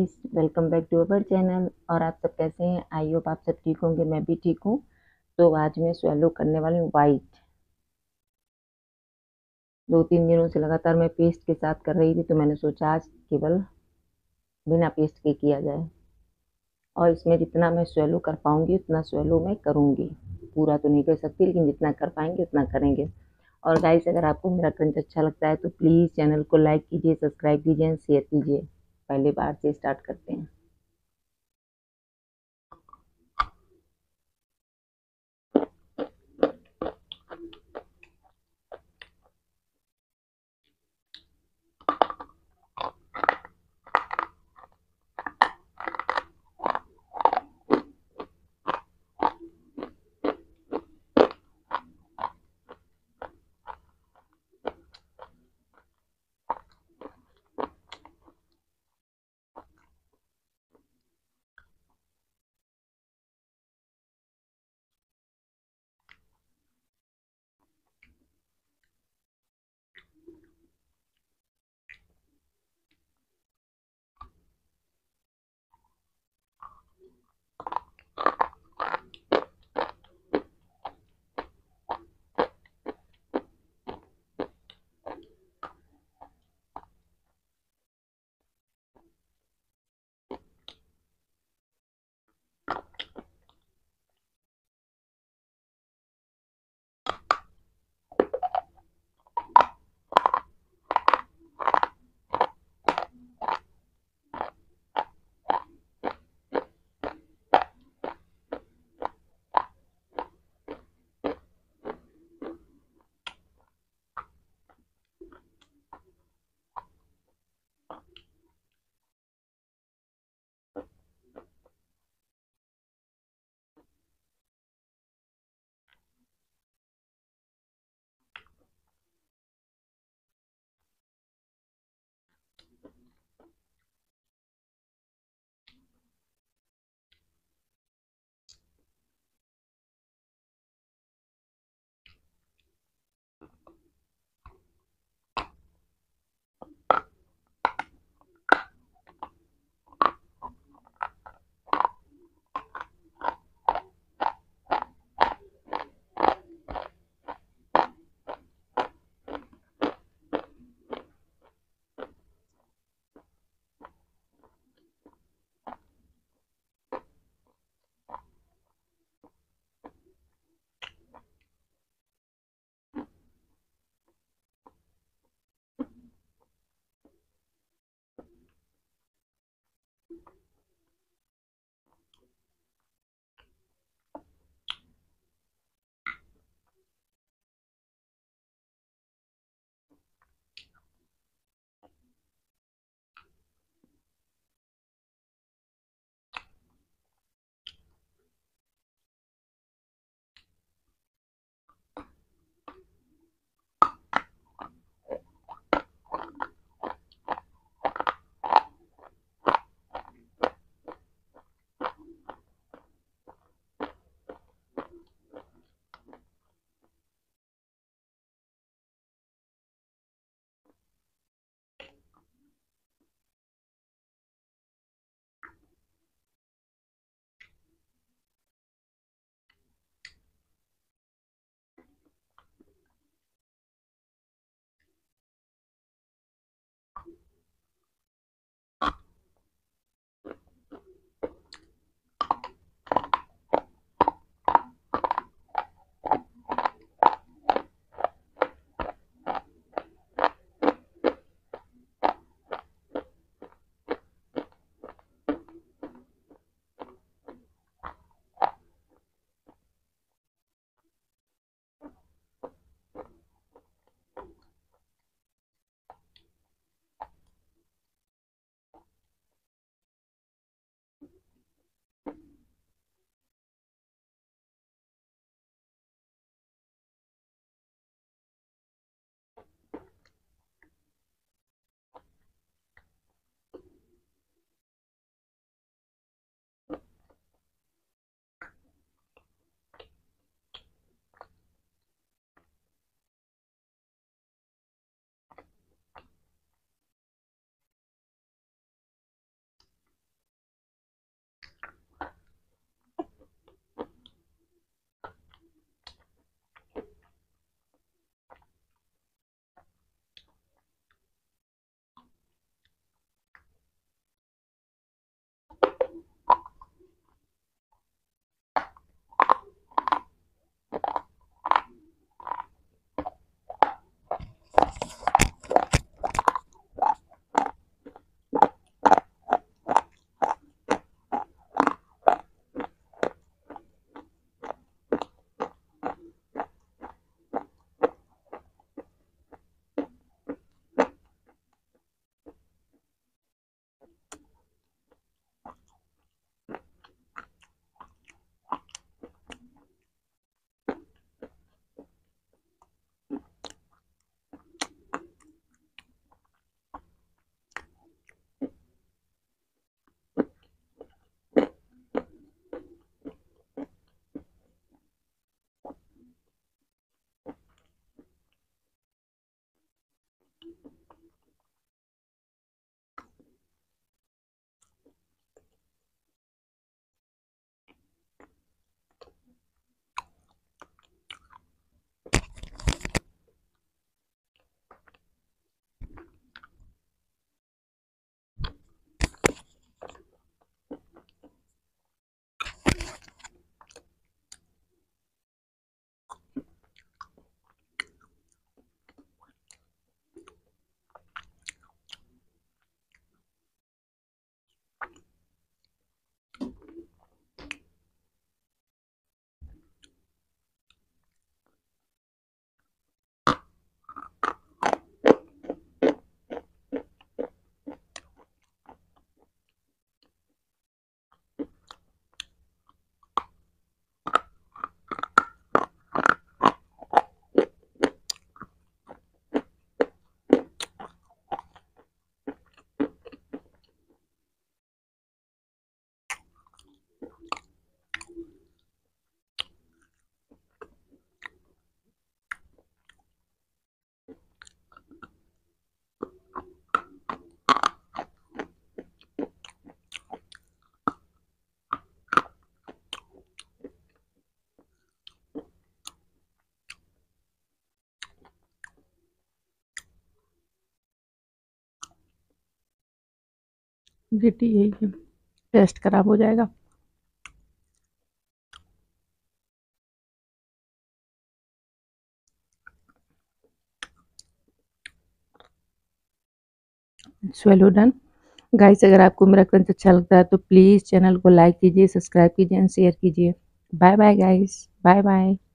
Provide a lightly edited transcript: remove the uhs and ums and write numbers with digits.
Guys, welcome back to our channel. और आप सब कैसे हैं? आई होप आप सब ठीक होंगे, मैं भी ठीक हूँ। तो आज मैं स्वेलो करने वाली हूँ वाइट। 2-3 दिनों से लगातार मैं पेस्ट के साथ कर रही थी, तो मैंने सोचा आज केवल बिना पेस्ट के किया जाए। और इसमें जितना मैं स्वेलो कर पाऊंगी उतना स्वेलो मैं करूंगी। पूरा तो नहीं कर सकती, लेकिन जितना कर पाएंगे उतना करेंगे। और गाइस, अगर आपको मेरा कंटेंट अच्छा लगता है तो प्लीज़ चैनल को लाइक कीजिए, सब्सक्राइब कीजिए एंड शेयर कीजिए। पहले बार से स्टार्ट करते हैं। गिट्टी यही टेस्ट खराब हो जाएगा। Swallow done. गाइस, अगर आपको मेरा कंटेंट अच्छा लगता है तो प्लीज़ चैनल को लाइक कीजिए, सब्सक्राइब कीजिए एंड शेयर कीजिए। Bye bye guys, bye bye.